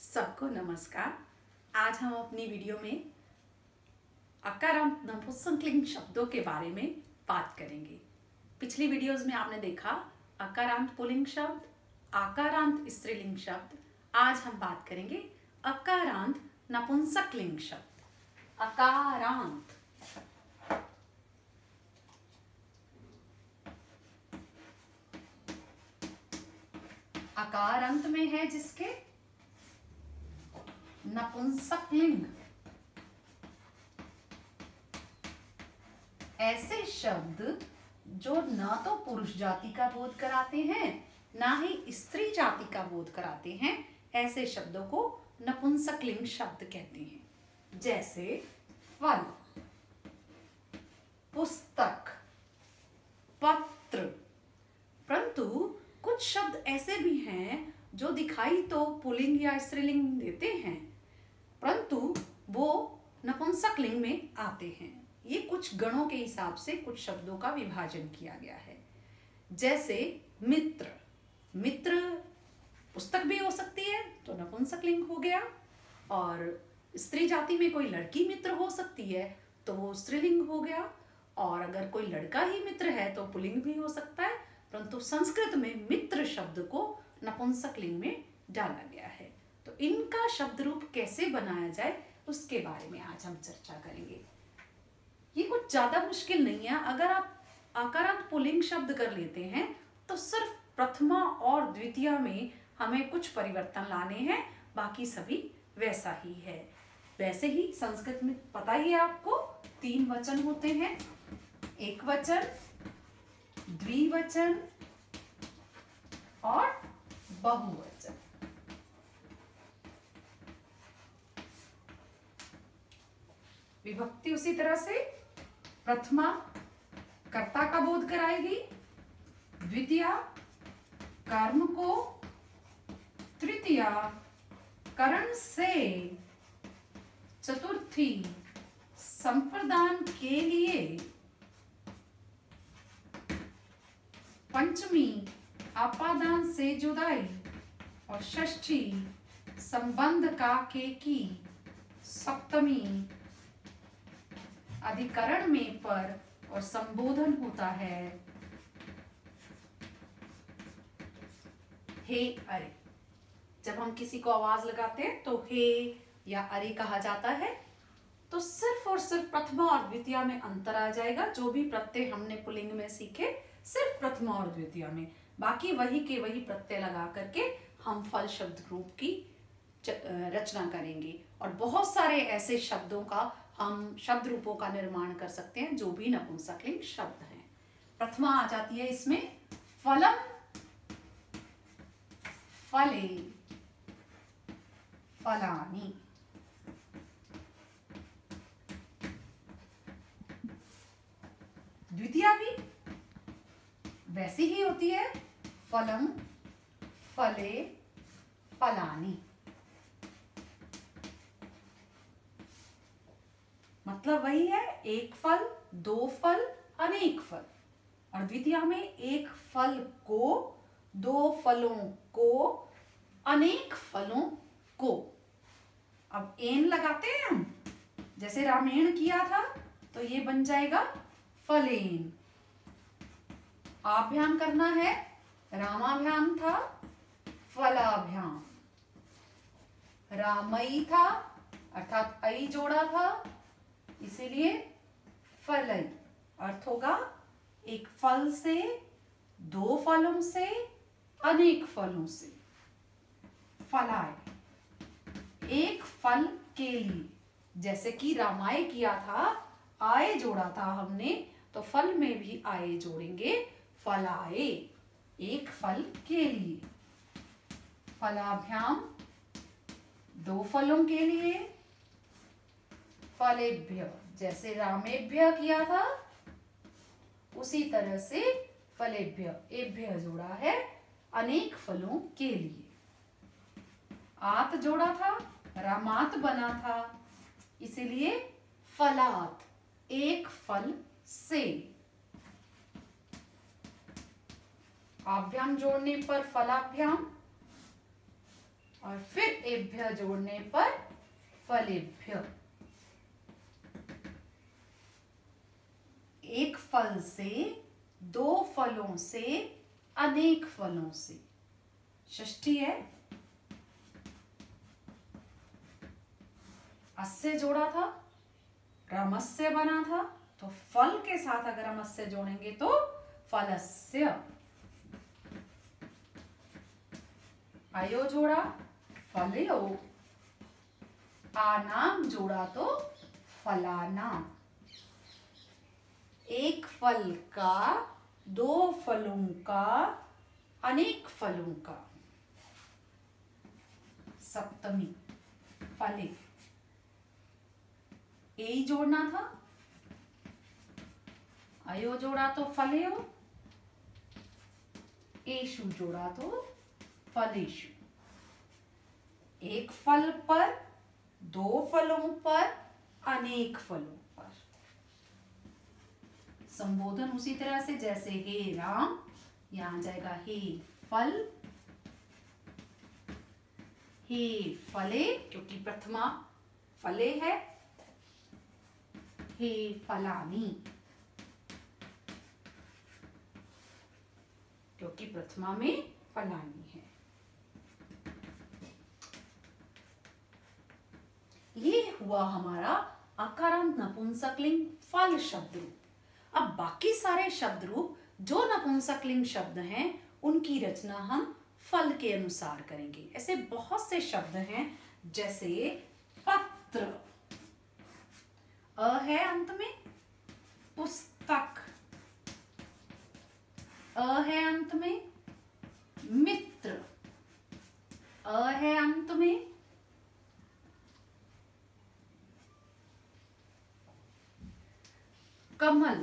सबको नमस्कार। आज हम अपनी वीडियो में अकारांत नपुंसकलिंग शब्दों के बारे में बात करेंगे। पिछली वीडियोस में आपने देखा अकारांत पुल्लिंग शब्द, आकारांत स्त्रीलिंग शब्द। आज हम बात करेंगे अकारांत नपुंसकलिंग शब्द। अकारांत अकार अंत में है जिसके नपुंसकलिंग। ऐसे शब्द जो न तो पुरुष जाति का बोध कराते हैं ना ही स्त्री जाति का बोध कराते हैं, ऐसे शब्दों को नपुंसकलिंग शब्द कहते हैं। जैसे फल, पुस्तक, पत्र। परंतु कुछ शब्द ऐसे भी हैं जो दिखाई तो पुल्लिंग या स्त्रीलिंग देते हैं, परंतु वो नपुंसकलिंग में आते हैं। ये कुछ गणों के हिसाब से कुछ शब्दों का विभाजन किया गया है। जैसे मित्र, मित्र पुस्तक भी हो सकती है तो नपुंसकलिंग हो गया, और स्त्री जाति में कोई लड़की मित्र हो सकती है तो वो स्त्रीलिंग हो गया, और अगर कोई लड़का ही मित्र है तो पुल्लिंग भी हो सकता है। परंतु संस्कृत में मित्र शब्द को नपुंसकलिंग में डाला गया है। तो इनका शब्द रूप कैसे बनाया जाए उसके बारे में आज हम चर्चा करेंगे। ये कुछ ज्यादा मुश्किल नहीं है। अगर आप आकारांत पुल्लिंग शब्द कर लेते हैं तो सिर्फ प्रथमा और द्वितीया में हमें कुछ परिवर्तन लाने हैं, बाकी सभी वैसा ही है। वैसे ही संस्कृत में पता ही है आपको, 3 वचन होते हैं, एक वचन, द्विवचन और बहुवचन। विभक्ति उसी तरह से प्रथमा कर्ता का बोध कराएगी, द्वितीया कर्म को, तृतीया करण से, चतुर्थी संप्रदान के लिए, पंचमी आपादान से जुदाई, और षष्ठी संबंध का के की, सप्तमी अधिकरण में पर और संबोधन होता है हे अरे। जब हम किसी को आवाज लगाते हैं तो हे या अरे कहा जाता है। तो सिर्फ और सिर्फ प्रथमा और द्वितीया में अंतर आ जाएगा। जो भी प्रत्यय हमने पुल्लिंग में सीखे सिर्फ प्रथमा और द्वितीया में, बाकी वही के वही प्रत्यय लगा करके हम फल शब्द रूप की रचना करेंगे। और बहुत सारे ऐसे शब्दों का हम शब्द रूपों का निर्माण कर सकते हैं जो भी नपुंसकलिंग शब्द हैं। प्रथमा आ जाती है इसमें फलम, फले, फलानि। द्वितीया भी वैसी ही होती है, फलम, फले, फलानि। मतलब वही है, एक फल, 2 फल, अनेक फल। और द्वितीया में एक फल को, 2 फलों को, अनेक फलों को। अब एन लगाते हैं हम, जैसे रामेण किया था तो ये बन जाएगा फलेन। आभ्याम करना है, रामाभ्याम था, फलाभ्याम। रामई था अर्थात ऐ जोड़ा था, इसीलिए फलई। अर्थ होगा एक फल से, 2 फलों से, अनेक फलों से। फलाय, एक फल के लिए। जैसे कि रामाय किया था, आय जोड़ा था हमने, तो फल में भी आय जोड़ेंगे, फलाए, एक फल के लिए। फलाभ्याम 2 फलों के लिए, फलेभ्य जैसे रामेभ्य किया था उसी तरह से फलेभ्य, एभ्य जोड़ा है अनेक फलों के लिए। आत जोड़ा था, रामात बना था, इसीलिए फलात, एक फल से। आभ्याम जोड़ने पर फलाभ्याम, और फिर एभ्य जोड़ने पर फलेभ्य। एक फल से, दो फलों से, अनेक फलों से। षष्ठी है, अस्य जोड़ा था, रमस्य बना था, तो फल के साथ अगर हम अस्य जोड़ेंगे तो फलस्य। अयो जोड़ा, फलयो। आनाम जोड़ा तो फलानाम। एक फल का, दो फलों का, अनेक फलों का। सप्तमी, फले। ए जोड़ना था, अयो जोड़ा तो फलयो, एषु जोड़ा तो फलेषु। एक फल पर, दो फलों पर, अनेक फलों पर। संबोधन उसी तरह से जैसे हे राम, यहां जाएगा हे फल, हे फले क्योंकि प्रथमा फले है, हे फलानी क्योंकि प्रथमा में फलानी है। ये हुआ हमारा अकारांत नपुंसकलिंग फल शब्द रूप। अब बाकी सारे शब्द रूप जो नपुंसकलिंग शब्द हैं उनकी रचना हम फल के अनुसार करेंगे। ऐसे बहुत से शब्द हैं जैसे पत्र, अ है अंत में, पुस्तक, अ है अंत में, मित्र, अ है अंत में, कमल,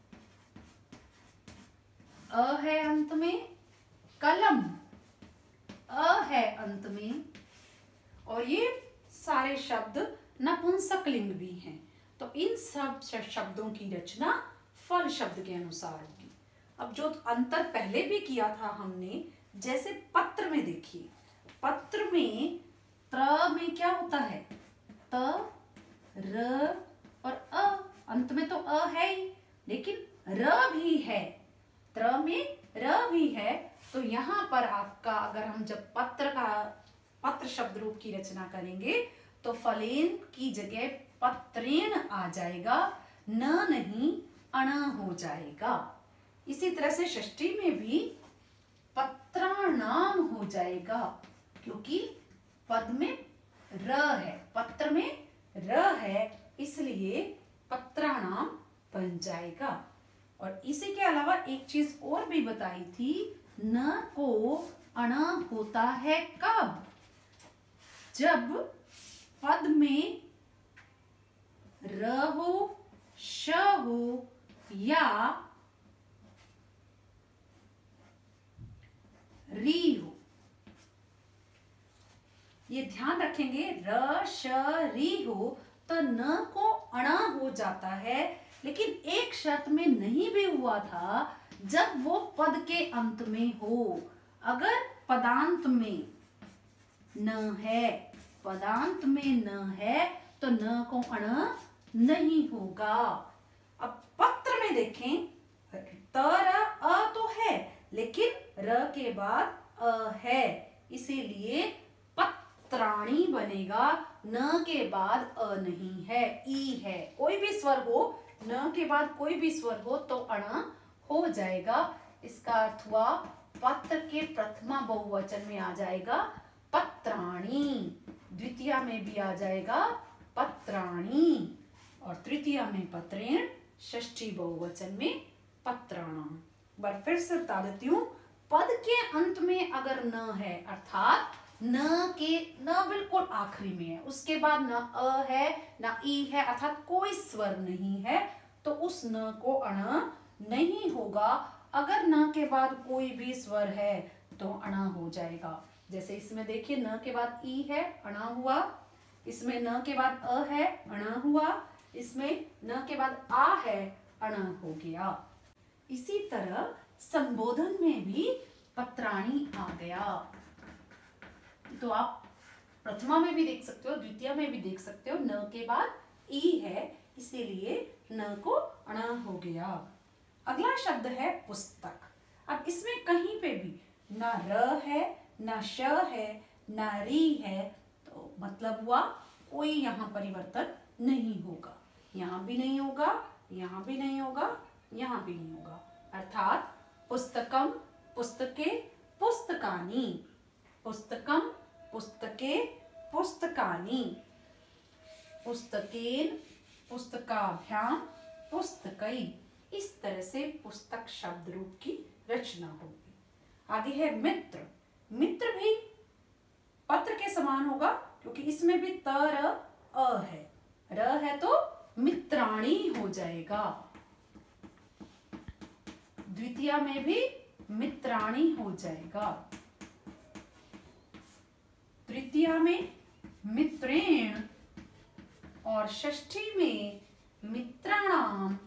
अ है अंत में, कलम, अ है अंत में। और ये सारे शब्द नपुंसकलिंग भी हैं, तो इन सब शब्दों की रचना फल शब्द के अनुसार होगी। अब जो अंतर पहले भी किया था हमने, जैसे पत्र में देखिए, पत्र में त्र में क्या होता है, त, र और अ। अंत में तो अ है ही, लेकिन र भी है, त्र में र भी है। तो यहाँ पर आपका अगर हम जब पत्र शब्द रूप की रचना करेंगे तो फलेन की जगह पत्रेण आ जाएगा, न नहीं अण हो जाएगा। इसी तरह से षष्ठी में भी पत्राणाम हो जाएगा क्योंकि पद में र है, पत्र में र है, इसलिए पत्राणाम बन जाएगा। और इसी के अलावा एक चीज और भी बताई थी, न को अण होता है कब, जब पद में र हो, श हो या री हो। ये ध्यान रखेंगे, र श री हो तो न को अण हो जाता है, लेकिन एक शर्त में नहीं भी हुआ था, जब वो पद के अंत में हो। अगर पदांत में न है, पदांत में न है तो न को अण नहीं होगा। अब पत्र में देखें, त र अ तो है, लेकिन र के बाद अ है, इसीलिए पत्राणी बनेगा, न के बाद अ नहीं है, ई है। कोई भी स्वर हो, न के बाद कोई भी स्वर हो तो अण हो जाएगा। इसका अर्थ हुआ पत्र के प्रथमा बहुवचन में आ जाएगा पत्राणी, द्वितीया में भी आ जाएगा पत्राणी, और तृतीया में पत्रेण, षष्ठी बहुवचन में पत्राणाम। बार फिर से बता देती हूँ, पद के अंत में अगर न है, अर्थात न बिल्कुल आखिरी में है, उसके बाद न अ है न ई है, अर्थात कोई स्वर नहीं है, तो उस न को अण नहीं होगा। अगर न के बाद कोई भी स्वर है तो अण हो जाएगा। जैसे इसमें देखिए, न के बाद ई है, अण हुआ, इसमें न के बाद अ है, अण हुआ, इसमें न के बाद आ है, अण हो गया। इसी तरह संबोधन में भी पत्राणी आ गया। तो आप प्रथमा में भी देख सकते हो, द्वितीय में भी देख सकते हो, न के बाद ई है, इसीलिए न को अण हो गया। अगला शब्द है पुस्तक। अब इसमें कहीं पे भी ना र है, ना श है, ना री है, तो मतलब हुआ कोई यहाँ परिवर्तन नहीं होगा। यहाँ भी नहीं होगा, यहाँ भी नहीं होगा, यहाँ भी नहीं होगा। अर्थात पुस्तकम, पुस्तके, पुस्तकानि, पुस्तकम, पुस्तके, पुस्तकानि, पुस्तकेन, पुस्तकाभ्याम, पुस्तकै। इस तरह से पुस्तक शब्द रूप की रचना होगी। आगे है मित्र। मित्र भी पत्र के समान होगा, क्योंकि इसमें भी त र अ है, र है तो मित्राणी हो जाएगा। द्वितीय में भी मित्राणी हो जाएगा, तृतीय में मित्रेण, और षष्ठी में मित्राणाम,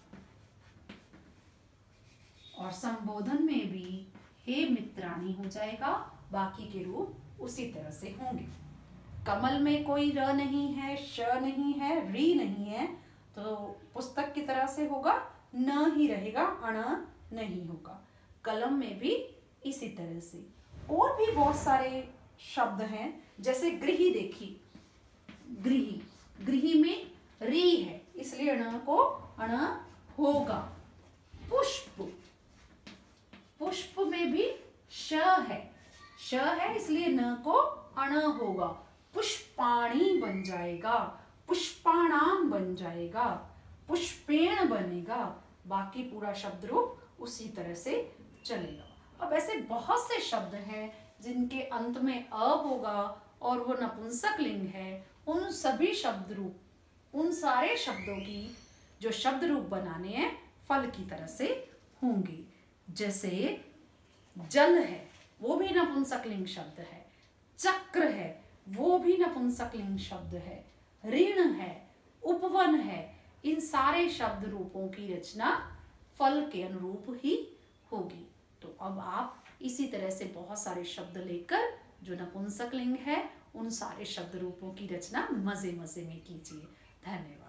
और संबोधन में भी हे मित्राणी हो जाएगा। बाकी के रूप उसी तरह से होंगे। कमल में कोई र नहीं है, श नहीं है, री नहीं है, तो पुस्तक की तरह से होगा, न ही रहेगा, अण नहीं होगा। कलम में भी इसी तरह से। और भी बहुत सारे शब्द हैं, जैसे गृही देखिए, गृही, गृही में री है, इसलिए अण को अण होगा। पुष्प, पुष्प में भी श है, श है इसलिए न को अण होगा। पुष्पाणी बन जाएगा, पुष्पाणाम बन जाएगा, पुष्पेण बनेगा। बाकी पूरा शब्द रूप उसी तरह से चलेगा। अब ऐसे बहुत से शब्द हैं जिनके अंत में अ होगा और वो नपुंसक लिंग है। उन सभी शब्द रूप, उन सारे शब्दों की जो शब्द रूप बनाने हैं फल की तरह से होंगे। जैसे जल है, वो भी नपुंसक लिंग शब्द है। चक्र है, वो भी नपुंसक लिंग शब्द है। ऋण है, उपवन है, इन सारे शब्द रूपों की रचना फल के अनुरूप ही होगी। तो अब आप इसी तरह से बहुत सारे शब्द लेकर जो नपुंसक लिंग है उन सारे शब्द रूपों की रचना मजे मजे में कीजिए। धन्यवाद।